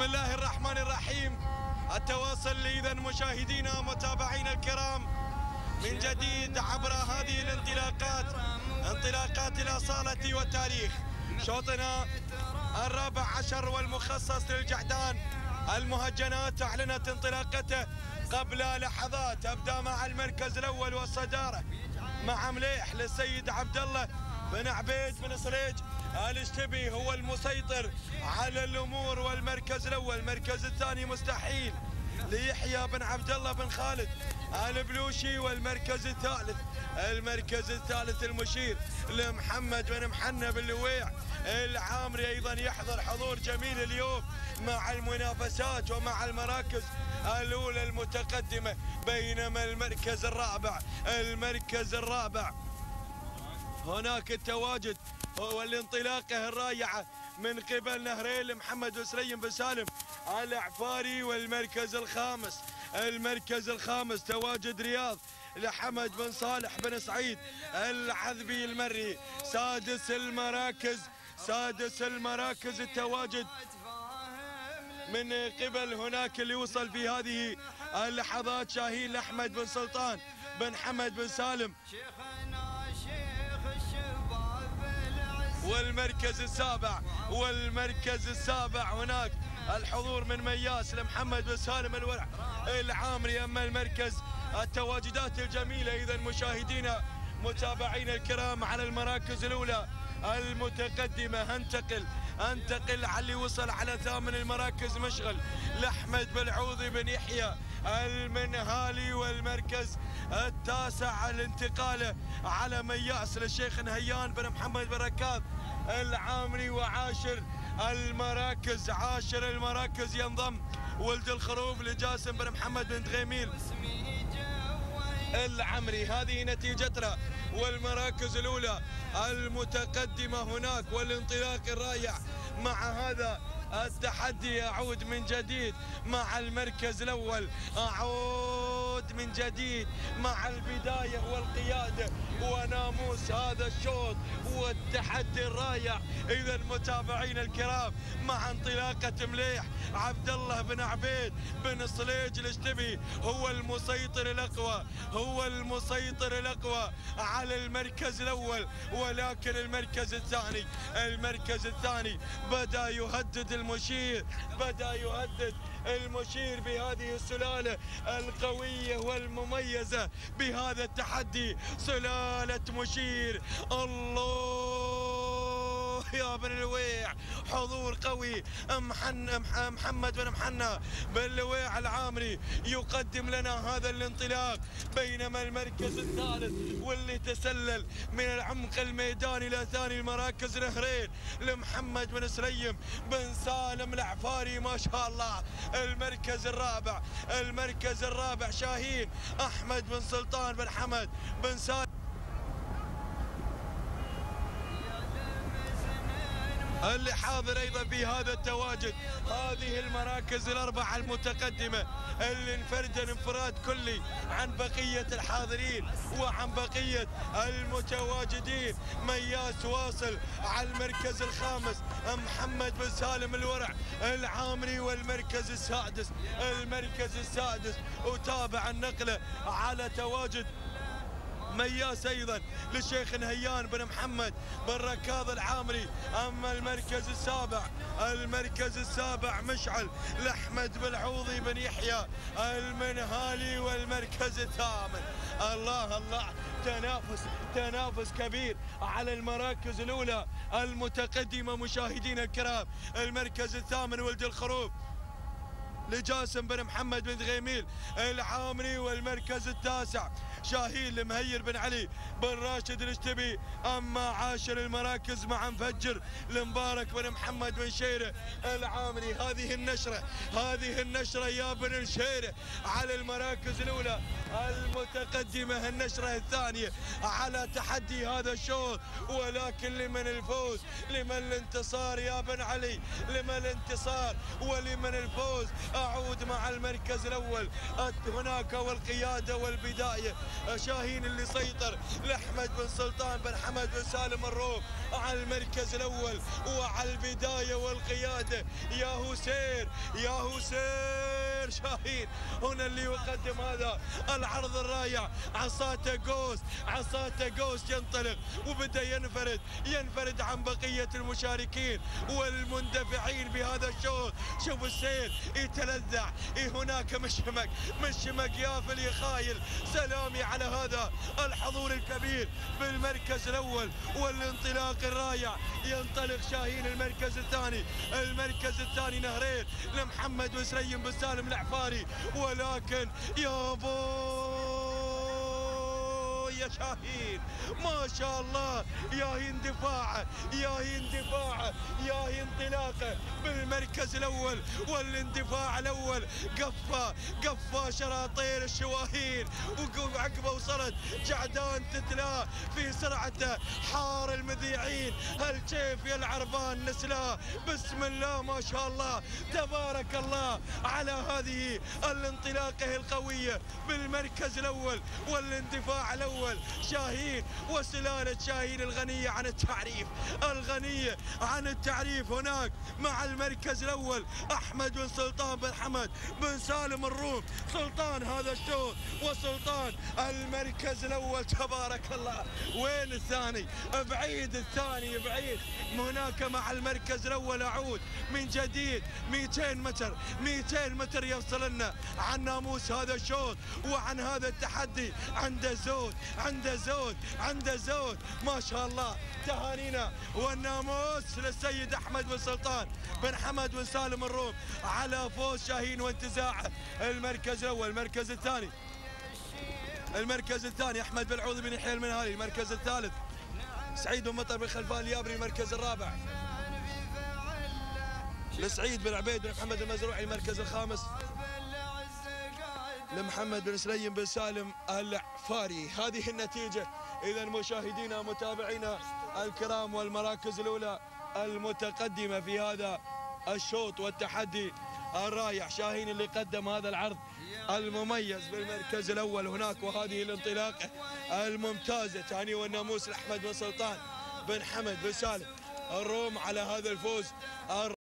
بسم الله الرحمن الرحيم. التواصل إذا مشاهدينا ومتابعينا الكرام من جديد عبر هذه الانطلاقات، انطلاقات الأصالة والتاريخ. شوطنا الرابع عشر والمخصص للجحدان. المهجنات أعلنت انطلاقته قبل لحظات. أبدأ مع المركز الأول والصدارة مع مليح للسيد عبد الله بن عبيد بن صليج الاشتبي هو المسيطر على الأمور، والمركز الأول. المركز الثاني مستحيل ليحيى بن عبد الله بن خالد البلوشي، والمركز الثالث المشير لمحمد بن محنة بن لويع العامري. أيضا يحضر حضور جميل اليوم مع المنافسات ومع المراكز الأولى المتقدمة. بينما المركز الرابع هناك التواجد والانطلاقة الرائعة من قبل نهرين محمد بن سليم بن سالم العفاري. والمركز الخامس تواجد رياض لحمد بن صالح بن سعيد العذبي المري. سادس المراكز التواجد من قبل هناك اللي وصل في هذه اللحظات شاهين أحمد بن سلطان بن حمد بن سالم. والمركز السابع هناك الحضور من مياس لمحمد بن سالم الورع العامري. أما المركز التواجدات الجميلة إذا مشاهدينا متابعينا الكرام على المراكز الأولى المتقدمة. انتقل على اللي وصل على ثامن المراكز مشغل لأحمد بن عوضي بن يحيى المنهالي. والمركز التاسع الانتقال على مياس للشيخ نهيان بن محمد بن ركاض العامري. وعاشر المراكز ينضم ولد الخروف لجاسم بن محمد بن دغيميل العمري. هذه نتيجتنا والمراكز الأولى المتقدمة هناك، والانطلاق الرائع مع هذا التحدي. أعود من جديد مع المركز الأول، أعود من جديد مع البداية والقيادة وناموس هذا الشوط والتحدي الرائع. إذا متابعينا الكرام مع انطلاقة مليح عبد الله بن عبيد بن صليج الاشتبي هو المسيطر الأقوى على المركز الأول. ولكن المركز الثاني بدأ يهدد المشير بهذه السلالة القوية والمميزة بهذا التحدي. سلالة مشير الله يا بن لويع، حضور قوي. محمد بن محنة بن لويع العامري يقدم لنا هذا الانطلاق. بينما المركز الثالث واللي تسلل من العمق الميداني الى ثاني المراكز نهرين لمحمد بن سليم بن سالم العفاري ما شاء الله. المركز الرابع شاهين احمد بن سلطان بن حمد بن سالم اللي حاضر ايضا في هذا التواجد. هذه المراكز الاربعه المتقدمه اللي انفرد انفراد كلي عن بقيه الحاضرين وعن بقيه المتواجدين. مياس واصل على المركز الخامس محمد بن سالم الورع العامري. والمركز السادس وتابع النقله على تواجد مياس ايضا للشيخ نهيان بن محمد بن ركاض العامري. اما المركز السابع مشعل لاحمد بن عوضي بن يحيى المنهالي. والمركز الثامن الله تنافس كبير على المراكز الاولى المتقدمه مشاهدينا الكرام. المركز الثامن ولد الخروف لجاسم بن محمد بن دغيميل العامري. والمركز التاسع شاهين لمهير بن علي بن راشد الاشتبي. اما عاشر المراكز مع مفجر لمبارك بن محمد بن شيره العامري. هذه النشره يا بن الشيره على المراكز الاولى المتقدمه. النشره الثانيه على تحدي هذا الشوط. ولكن لمن الفوز؟ لمن الانتصار يا بن علي؟ لمن الانتصار ولمن الفوز؟ اعود مع المركز الاول هناك والقياده والبدايه شاهين اللي سيطر لأحمد بن سلطان بن حمد بن سالم الروم على المركز الأول وعلى البداية والقيادة. يا هسير يا هسير شاهين هنا اللي يقدم هذا العرض الرائع. عصاته قوس، عصاته قوس، ينطلق وبدأ ينفرد عن بقية المشاركين والمندفعين بهذا الشوط. شوف السير يتلذع، هناك مشمك يافل يخايل سلامي على هذا الحضور الكبير بالمركز الأول والانطلاق الرائع. ينطلق شاهين المركز الثاني نهرين لمحمد بن سليم بن سالم العفاري، ولكن يا بو يا شاهين ما شاء الله، يا اندفاعه يا اندفاعه يا انطلاقه بالمركز الاول والاندفاع الاول. قفى شراطير الشواهين وعقبه وصلت جعدان تتلاه في سرعته. حار المذيعين هل كيف يا العربان نسلاه. بسم الله ما شاء الله تبارك الله على هذه الانطلاقه القويه بالمركز الاول والاندفاع الاول. شاهين وسلالة شاهين الغنية عن التعريف هناك مع المركز الأول أحمد بن سلطان بن حمد بن سالم الروم. سلطان هذا الشوط وسلطان المركز الأول تبارك الله. وين الثاني؟ بعيد الثاني بعيد هناك مع المركز الأول. أعود من جديد 200 متر يفصل لنا عن ناموس هذا الشوط وعن هذا التحدي. عنده زود ما شاء الله. تهانينا والناموس للسيد احمد بن سلطان بن حمد بن سالم الروم على فوز شاهين وانتزاعه المركز الاول. المركز الثاني احمد بن العوضي بن يحيى المنهالي. المركز الثالث سعيد بن مطر بن خلفان اليابري. المركز الرابع لسعيد بن عبيد بن محمد المزروعي. المركز الخامس لمحمد بن سليم بن سالم العفاري. هذه النتيجة إذا مشاهدينا متابعينا الكرام، والمراكز الأولى المتقدمة في هذا الشوط والتحدي الرائع. شاهين اللي قدم هذا العرض المميز بالمركز الأول هناك، وهذه الانطلاقة الممتازة. تهاني والناموس لأحمد بن سلطان بن حمد بن سالم الروم على هذا الفوز.